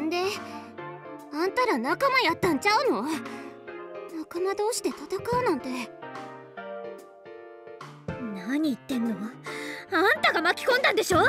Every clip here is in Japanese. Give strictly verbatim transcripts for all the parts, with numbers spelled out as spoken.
んであんたら仲間やったんちゃうの？仲間同士で戦うなんて。 何言ってんの？あんたが巻き込んだんでしょ？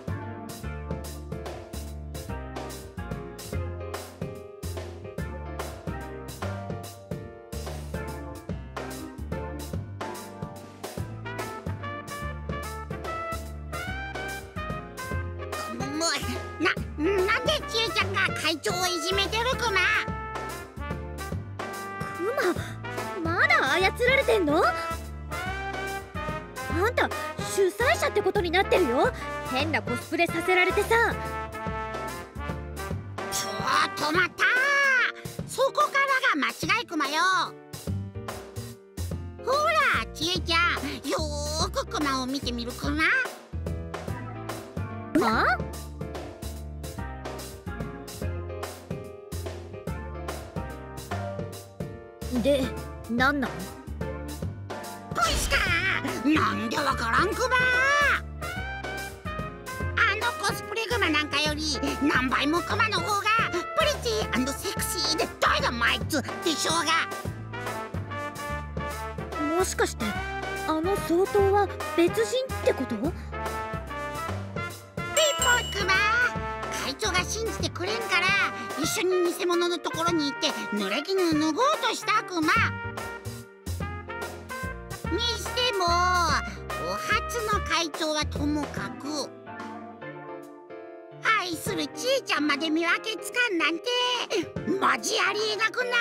な、なんでちえちゃんが会長をいじめてるクマ？ クマ、まだ操られてんの？あんた主催者ってことになってるよ。変なコスプレさせられてさ。 ちょっと待った、そこからが間違いクマよ。ほらちえちゃん、よーくクマを見てみるクマ。 あ？で、なんなの？ こいしかなんでわからんクマ。あのコスプレグマなんかより何倍もクマの方がプリティー&セクシーでダイナマイトでしょうが。 もしかしてあの総統は別人ってこと？ ピーポークマ、会長が信じてくれんから一緒に偽物のところに行って濡れ衣脱ごうとしたクマ。にしてもお初の会長はともかく、愛するちえちゃんまで見分けつかんなんてマジありえなくない？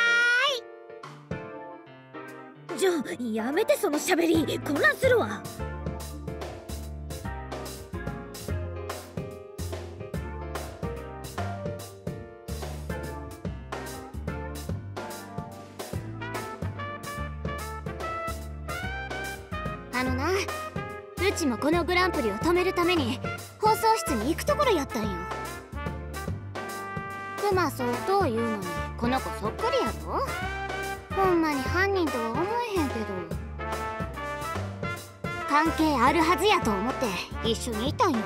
じゃあやめてそのしゃべり、混乱するわ。 あのな、うちもこのグランプリを止めるために放送室に行くところやったんよ。クマ総統言うのにこの子そっくりやろ。ほんまに犯人とは思えへんけど、関係あるはずやと思って一緒にいたんよ。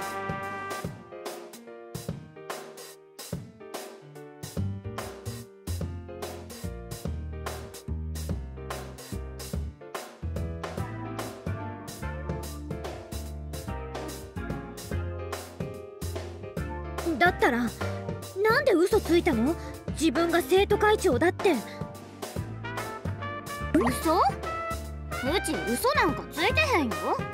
だったらなんで嘘ついたの？自分が生徒会長だって。 嘘？うち嘘なんかついてへんよ。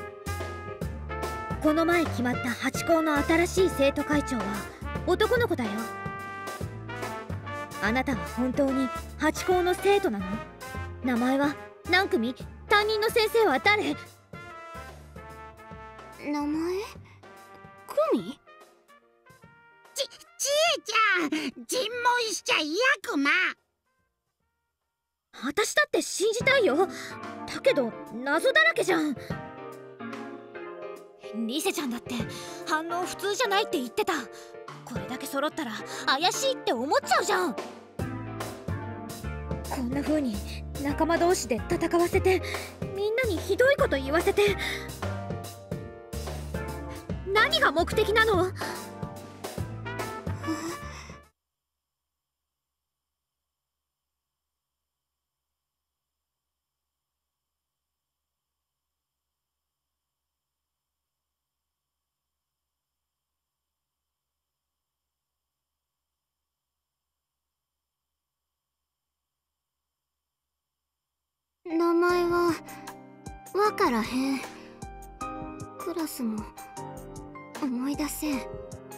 この前決まったハチ校の新しい生徒会長は男の子だよ。あなたは本当にハチ校の生徒なの？名前は何組？担任の先生は誰？ 名前？組？ ち、ちえちゃん、尋問しちゃいやクマ。 私だって信じたいよ。だけど謎だらけじゃん。リセちゃんだって反応普通じゃないって言ってた。これだけ揃ったら怪しいって思っちゃうじゃん。こんな風に仲間同士で戦わせて、みんなにひどいこと言わせて、何が目的なの？ 名前はわからへん。クラスも思い出せん。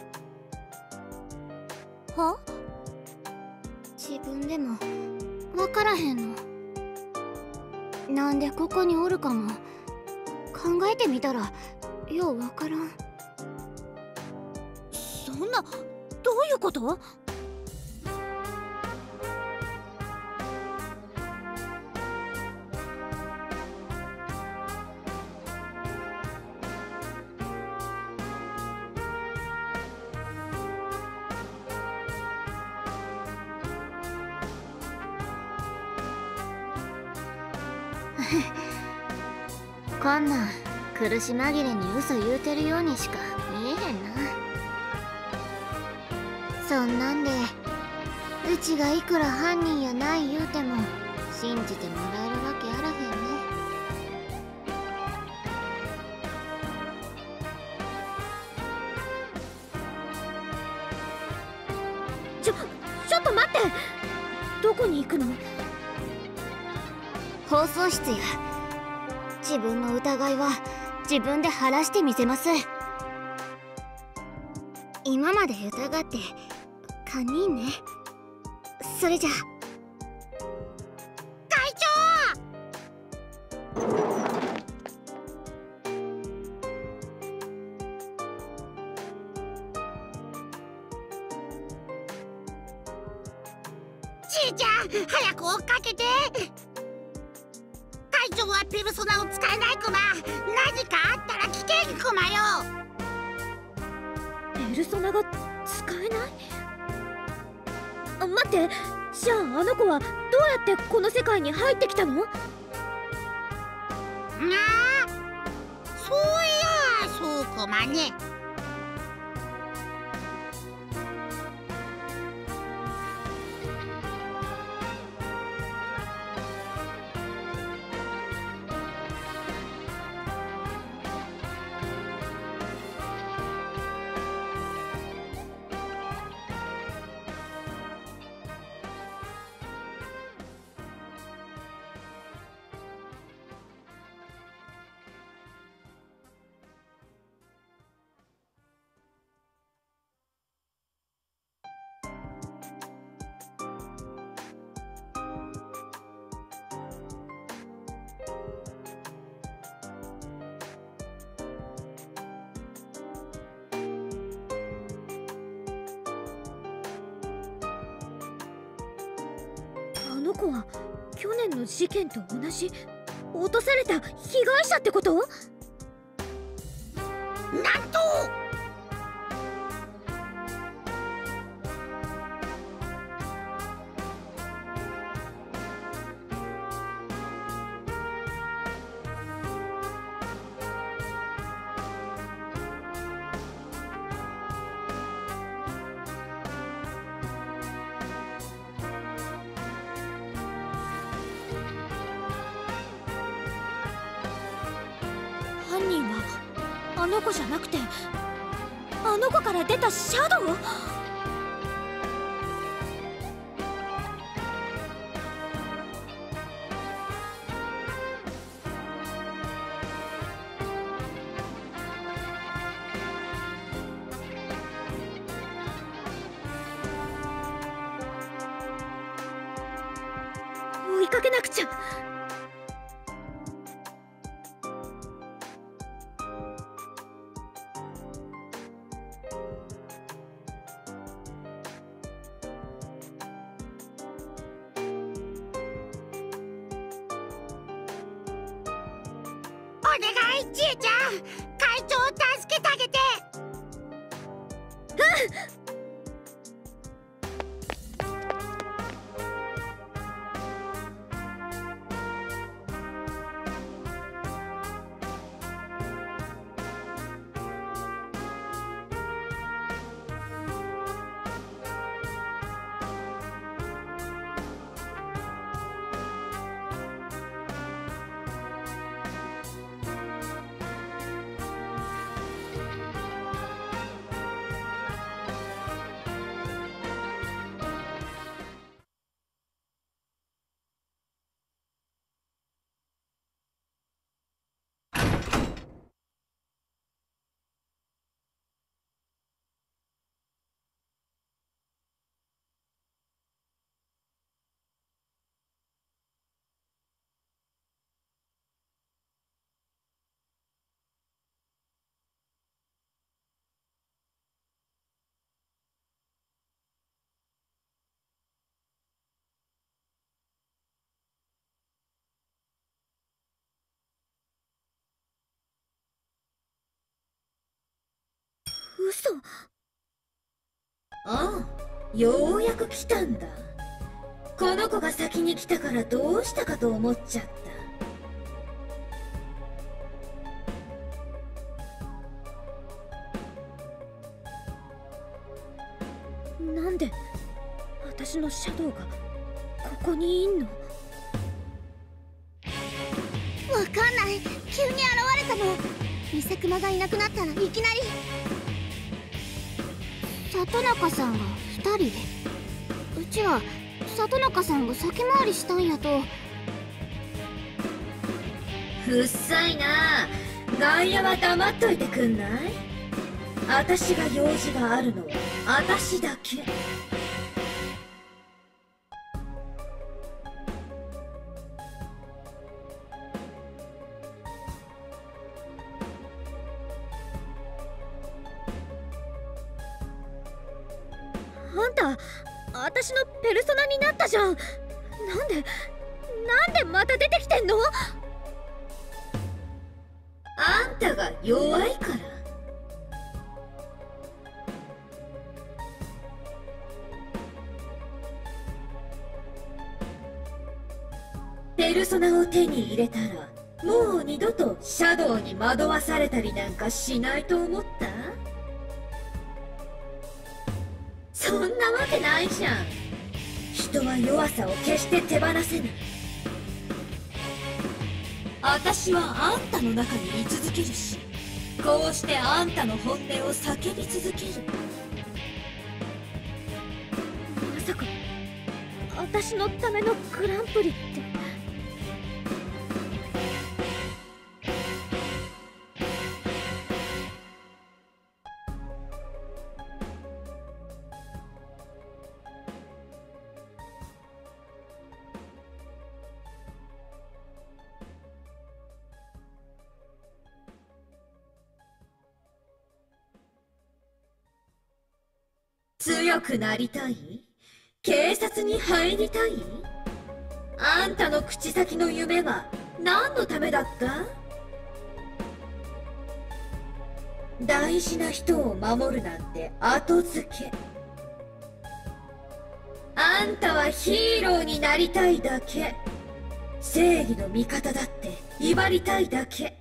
は？ 自分でもわからへんの。なんでここにおるかも考えてみたらようわからん。 そんな、どういうこと？ こんなん苦し紛れに嘘言うてるようにしか見えへんな。そんなんでうちがいくら犯人やない言うても信じてもらえるわけあらへんね。 ちょちょっと待って、どこに行くの？ 放送室や。自分の疑いは自分で晴らしてみせます。今まで疑って堪忍ね。それじゃ会長。ちいちゃん、早く追っかけて。会長はペルソナを使えないクマ。何かあったら危険クマよ。 ペルソナが使えない？あ、待って、じゃああの子はどうやってこの世界に入ってきたの？ ああ、そういやそうクマね。 あの子は去年の事件と同じ落とされた被害者ってこと？ なんと犯人はあの子じゃなくてあの子から出たシャドウ？追いかけなくちゃ。 お願い、ちえちゃん、会長を助けてあげて。 嘘。 ああ、ようやく来たんだ。この子が先に来たからどうしたかと思っちゃった。 なんで私のシャドウがここにいんの？ わかんない。急に現れたの。ニセクマがいなくなったらいきなり里中さんがふたりで、うちは里中さんが先回りしたんやと。 うっさいな。外野は黙っといてくんない？私が用事があるのは私だけ。 あんた、私のペルソナになったじゃん。なんでなんでまた出てきてんの？ あんたが弱いから。ペルソナを手に入れたらもう二度とシャドウに惑わされたりなんかしないと思った？そんなわけないじゃん。人は弱さを決して手放せない。私はあんたの中に居続けるし、こうしてあんたの本音を叫び続ける。 まさか私のためのグランプリって。 強くなりたい？警察に入りたい？あんたの口先の夢は何のためだった？大事な人を守るなんて後付け。あんたはヒーローになりたいだけ。正義の味方だって威張りたいだけ。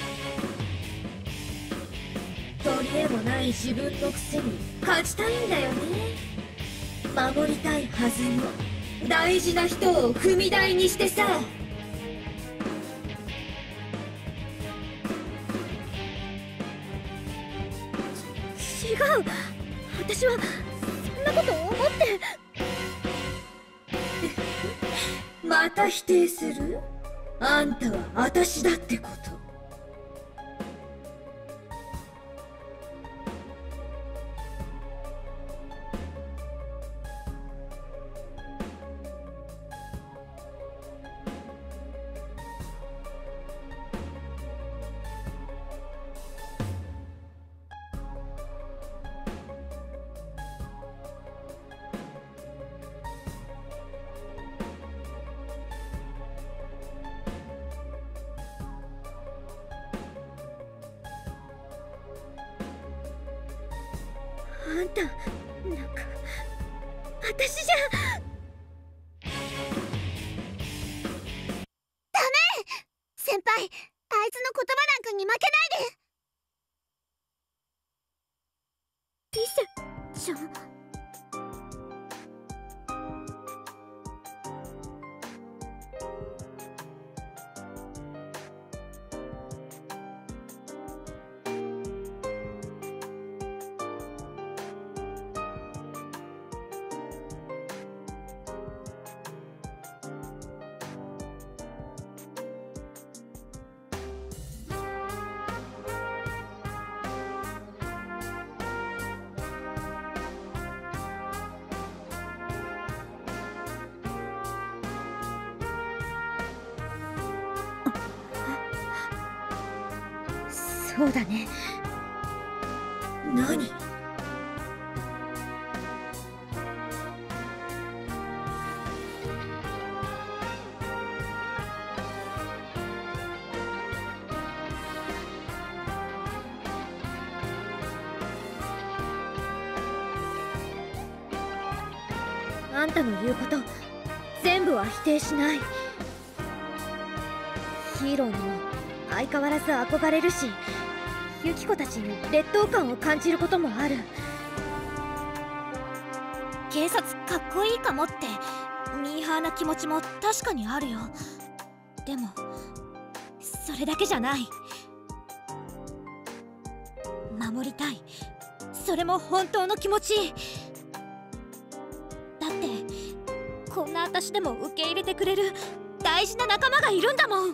取り柄もない自分のくせに勝ちたいんだよね。守りたいはずの大事な人を踏み台にしてさ。 違う、私はそんなこと思って。 また否定する？あんたは私だってこと。 あんた、なんか私じゃ。 ダメ！先輩、あいつの言葉なんかに負けないで。 リセちゃん。そうだね。 何？ あんたの言うこと全部は否定しない。ヒーローにも相変わらず憧れるし、ユキコたちに劣等感を感じることもある警察かっこいいかもってミーハーな気持ちも確かにあるよ。でもそれだけじゃない。守りたい、それも本当の気持ち。だってこんな私でも受け入れてくれる大事な仲間がいるんだもん。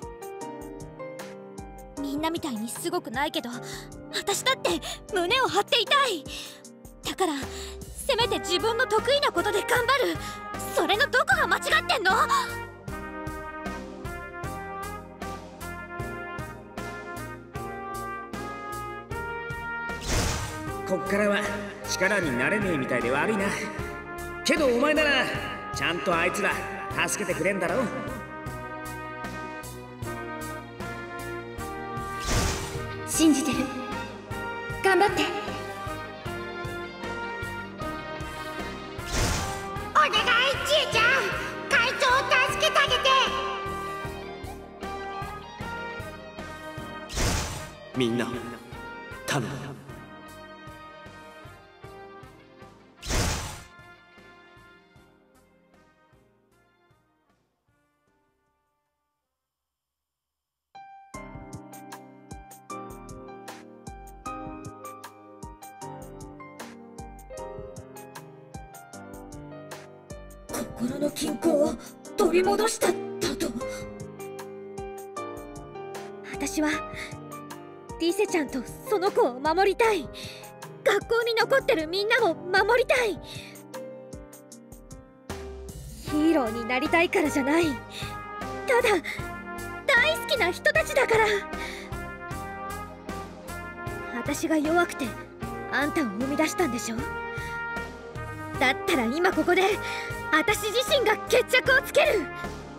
みんなみたいにすごくないけど私だって胸を張っていたい。だからせめて自分の得意なことで頑張る。それのどこが間違ってんの？ こっからは力になれねえみたいで悪いな。けどお前ならちゃんとあいつら助けてくれんだろ。 信じてる。頑張って。 お願い、ちえちゃん、会長を助けてあげて。 みんな頼む。 心の均衡を取り戻しただと。 私はリセちゃんとその子を守りたい。学校に残ってるみんなも守りたい。ヒーローになりたいからじゃない。ただ大好きな人たちだから。私が弱くてあんたを生み出したんでしょ。だったら今ここで私自身が決着をつける。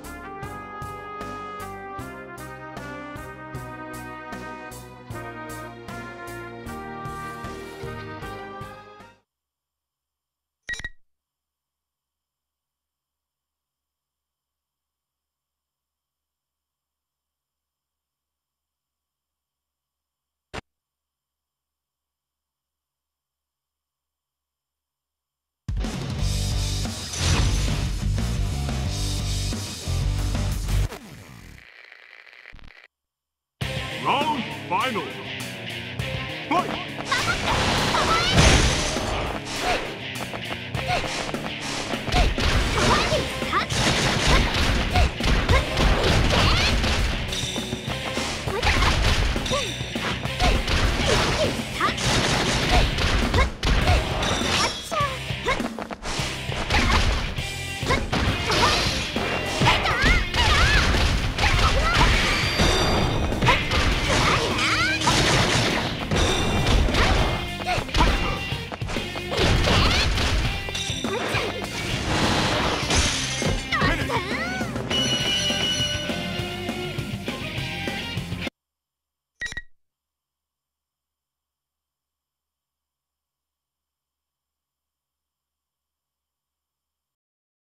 Round final. Fight! さ